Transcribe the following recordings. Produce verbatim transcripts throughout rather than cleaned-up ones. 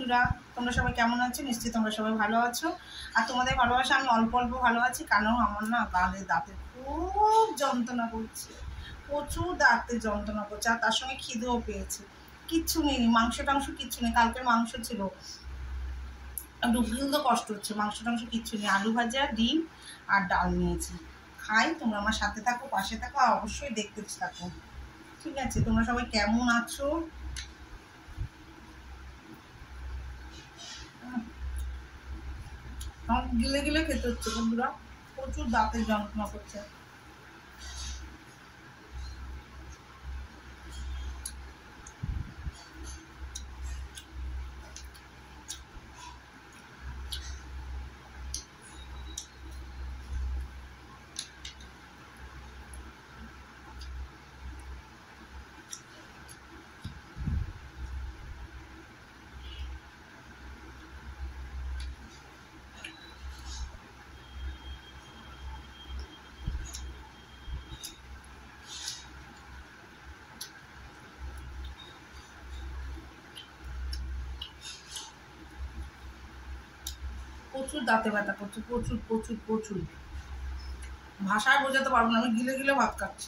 বন্ধুরা, তোমরা সবাই কেমন আছো? নিশ্চয়ই তোমরা সবাই ভালো আছো। আর তোমাদের ভালোবাসা আমি অল্প অল্প ভালো আছি, কারণ আমার না গালে দাঁতে খুব যন্ত্রণা করছে, প্রচুর দাঁতে যন্ত্রণা করছে, আর তার সঙ্গে খিদেও পেয়েছে। কিচ্ছু নেই, মাংস টাংস কিচ্ছু নেই। কালকের মাংস ছিল, একটু তো কষ্ট হচ্ছে। মাংস টাংস কিচ্ছু নেই, আলু ভাজা, ডিম আর ডাল নিয়েছি। খাই, তোমরা আমার সাথে থাকো, পাশে থাকো, আর অবশ্যই দেখতে থাকো, ঠিক আছে? তোমরা সবাই কেমন আছো? আমার গিলে গিলে খেতে হচ্ছে বন্ধুরা, প্রচুর দাঁতের যন্ত্রণা করছে। প্রচুর দাঁতে ব্যথা করছে, প্রচুর প্রচুর প্রচুর ভাষায় বোঝাতে পারবো না। আমি গিলে গিলে ভাত খাচ্ছি।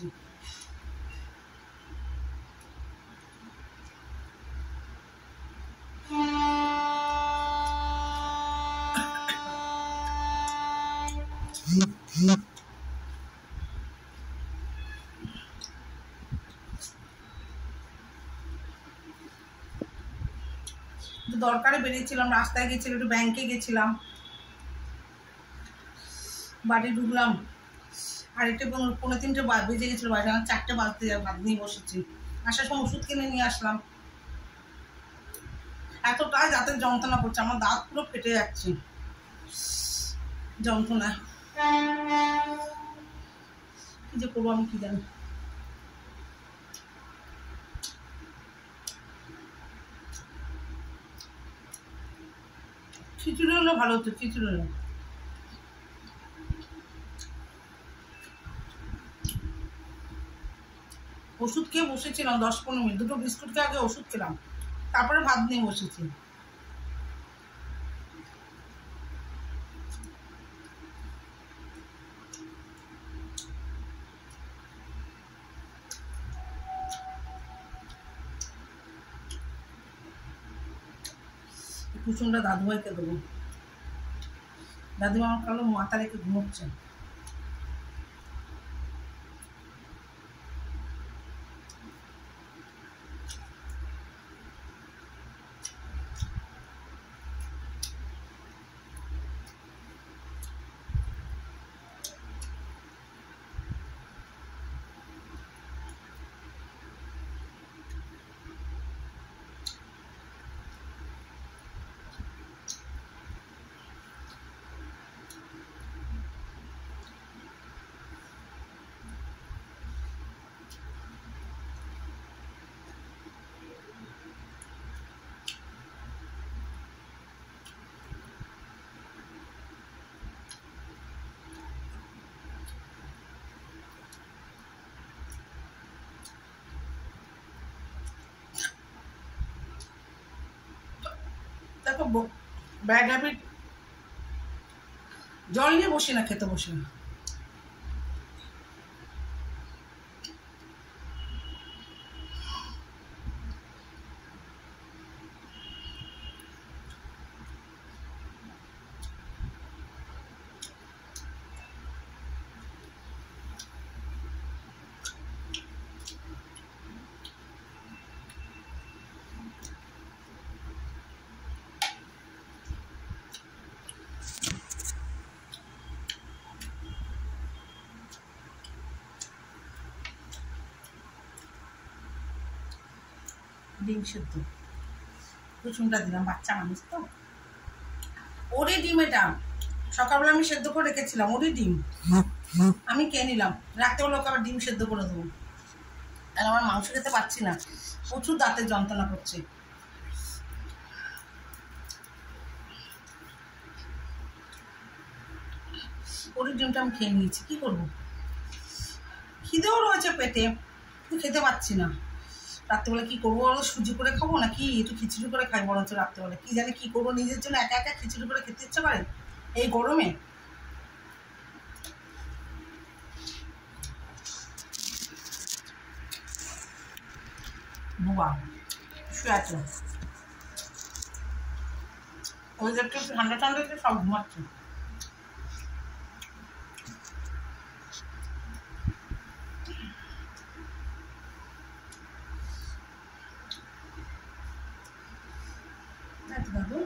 দরকারে বেরিয়েছিলাম, রাস্তায় গেছিলাম, একটু ব্যাংকে গেছিলাম, বাড়ি ঢুকলাম আর একটু পনেরো তিনটে বেজে গেছিলো, বাড়ি আমার চারটে বাজতে যাবে, ভাত নিয়ে বসেছি। আসার সময় ওষুধ কিনে নিয়ে আসলাম। এতটাই দাঁতের যন্ত্রণা করছে, আমার দাঁত পুরো ফেটে যাচ্ছে যন্ত্রণা। কি যে করবো আমি কি জানি। খিচুড়ি হলে ভালো হতো, খিচুড়ি হলে। ওষুধ খেয়ে বসেছিলাম দশ পনেরো মিনিট, দুটো বিস্কুট খেয়ে আগে ওষুধ খেলাম, তারপরে ভাত নিয়ে বসেছি। কুসুমটা দাদুভাইকে দেবো, দাদুমা আমার কালো মাথা রেখে ঘুমোচ্ছে। দেখো ব্যাড হ্যাবিট, জল নিয়ে বসি না, খেতে বসি না। ডিম সেদ্ধ কুসুমটা দিলাম, বাচ্চা মানুষ তো। ওরই ডিম, এটা সকালবেলা আমি সেদ্ধ করে রেখেছিলাম, ওরই ডিম আমি খেয়ে নিলাম। রাত্রেবেলা ওকে আবার ডিম সেদ্ধ করে দেবো, আর আমার মাংস খেতে পাচ্ছি না, প্রচুর দাঁতের যন্ত্রণা করছে। ওরই ডিমটা আমি খেয়ে নিয়েছি, কি করবো? খিদেও রয়েছে পেটে, খেতে পাচ্ছি না। রাত্রেবেলা কী করবো বলো, সুজি করে খাবো না কি একটু খিচুড়ি করে খাই বরঞ্চ রাত্রেবেলা, কী জানি কী করবো, নিজের জন্য একা একা খিচুড়ি করে খেতে ইচ্ছে করে এই গরমে। বুবা শুয়ে আছে, ওয়েদারটা একটু ঠান্ডা ঠান্ডা হচ্ছে, সব ঘুমাচ্ছে। দাদু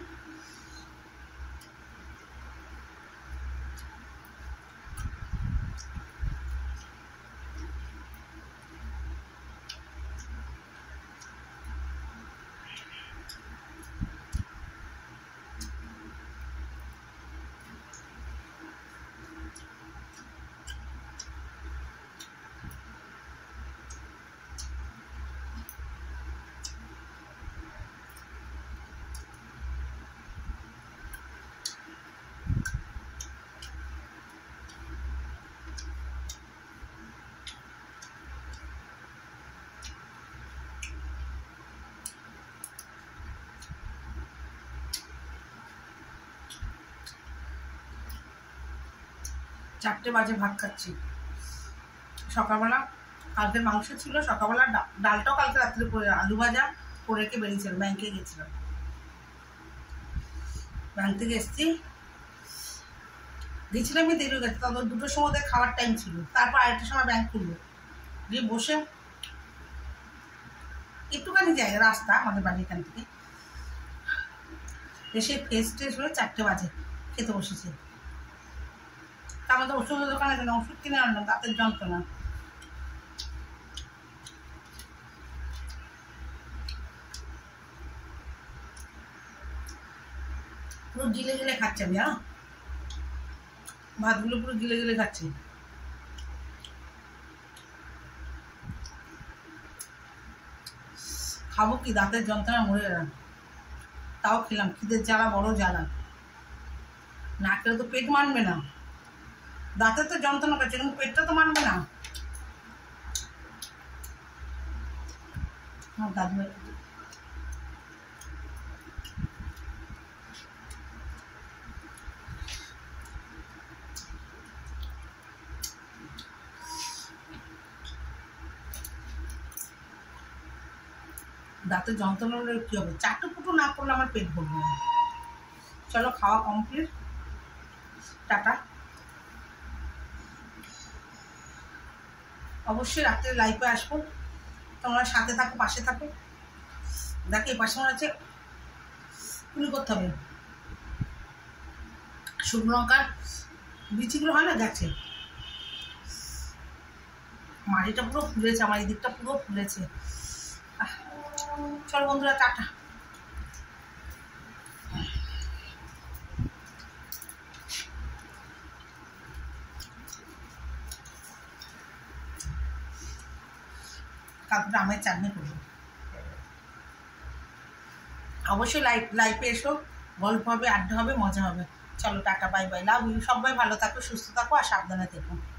চারটে বাজে ভাত খাচ্ছি। সকালবেলা কালকের মাংস ছিল, সকালবেলা ডালটাও কালকে রাত্রে করে আলু ভাজা করে রেখে বেরিয়েছিলাম, ব্যাংকে গেছিলাম, ব্যাংক থেকে এসছি, গেছিলাম আমি দেরি হয়ে গেছে, তাদের দুটোর সময় খাওয়ার টাইম ছিল, তারপর আরেকটার সময় ব্যাংক খুললো, দিয়ে বসে একটুখানি জায়গা রাস্তা আমাদের বাড়ির এখান থেকে এসে ফ্রেশ ট্রেশ হয়ে চারটে বাজে খেতে বসেছে। তা আমাদের ওষুধের দোকানে গেলাম, ওষুধ কিনে আনলাম দাঁতের যন্ত্রণা। পুরো গিলে গিলে খাচ্ছে আমি, হ্যাঁ ভাতগুলো পুরো গিলে গিলে খাচ্ছি। খাবো কি, দাঁতের যন্ত্রণা মরে গেলাম, তাও খেলাম, খিদের জ্বালা বড় জ্বালা, না খেলে তো পেট মানবে না, দাঁতের তো যন্ত্রণা করছে কিন্তু পেটটা তো মানবে না। দাদু দাঁতের যন্ত্রণা হলে কী হবে, চাটু পুটু না করলে আমার পেট ভরবে না। চলো খাওয়া কমপ্লিট, টাটা। অবশ্যই রাত্রে লাইফে আসবো, তোমরা সাথে থাকো, পাশে থাকো। দেখো এই পাশে মনে হচ্ছে কুলি করতে হবে, শুকনো লঙ্কার বিচিগুলো হয় না গেছে, মাটিটা পুরো ফুলেছে, আমার এই দিকটা পুরো ফুলেছে। চলো বন্ধুরা টাটা। কালকে আমের চাটনি করবো, অবশ্যই লাইফ লাইফে এসো, গল্প হবে, আড্ডা হবে, মজা হবে। চলো টাটা, বাই বাই, লাভ ইউ। সবাই ভালো থাকো, সুস্থ থাকো আর সাবধানে থেকো।